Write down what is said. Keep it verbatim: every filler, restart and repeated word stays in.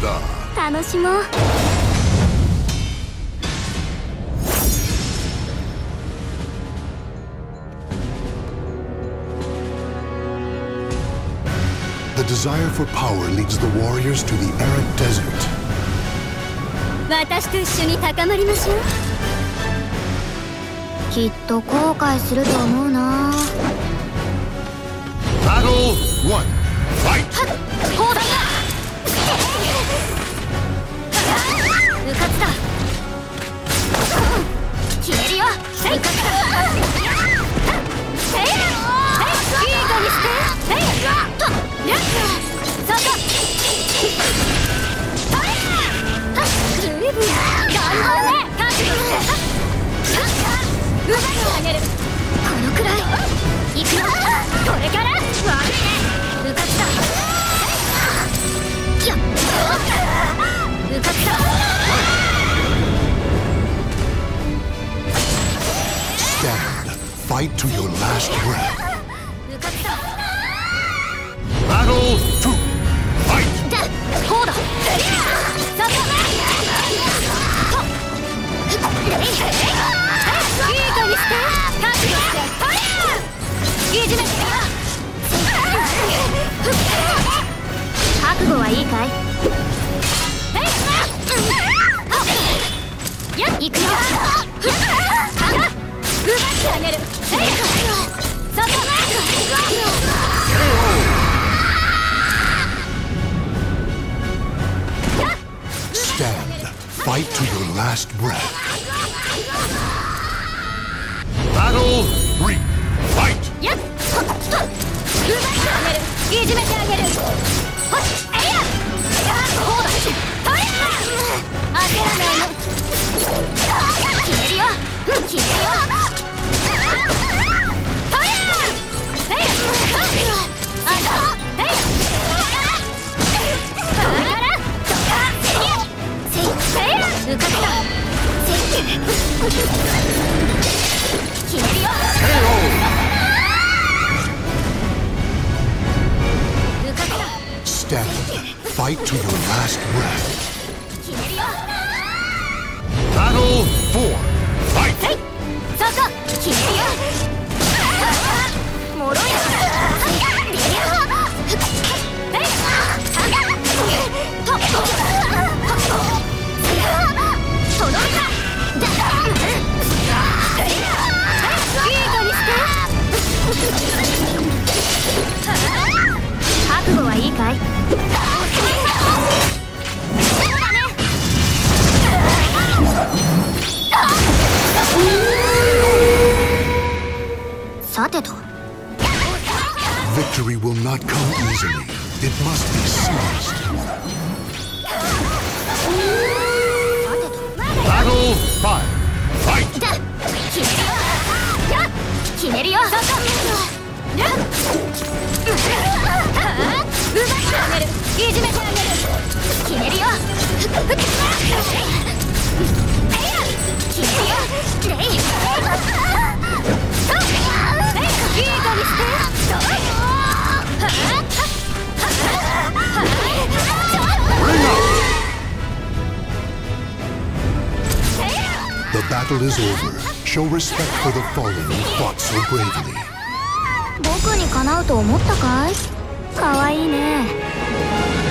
だ。 楽しもう。 The desire for power leads the warriors to the arid desert. 私と一緒に高まりましょう。きっと後悔すると思うな。 Battle one. Fight. こうだ。うかつだ。決めるよ。うかつだ。いい子にして。そこ。ずいぶん頑張るね。覚悟して。奪ってあげる。このくらい行くよ。これから悪いね。うかつだ。よっ。うかつだ。 Stand. Fight to your last breath. うかつだ。 Battle two. Fight. だ。こうだ。そこ。いい子にして。覚悟して。いじめて。覚悟はいいかい。やっ行くよ。奪ってあげる。そこ。 Stand. Fight to your last breath. Battle three. Fight. やっ。奪ってあげる。いじめてあげる。ほっ。えいや。こうだ。とりゃ。焦らないの。決めるよ。決めるよ。とりゃ。えいや。あんた。えいや。これから。せいや。せい。せいや。うかつだ。せい。決めるよ。うかつだ。 Stand. Fight to your last breath. 決めるよ。 Battle four. Fight. はい。そこ。決めるよ。もろや。とどめた。いい子にして。覚悟はいいかい。さてと。 Victory will not come easily. It must be seized. Battle five. Fight. だ。決めるよ。決めるよ。そこ。奪ってあげる。いじめてあげる。決めるよ。決めるよ。レイ。いい子にして。 The battle is over. Show respect for the fallen who fought so bravely. 僕にかなうと思ったかい？かわいいね。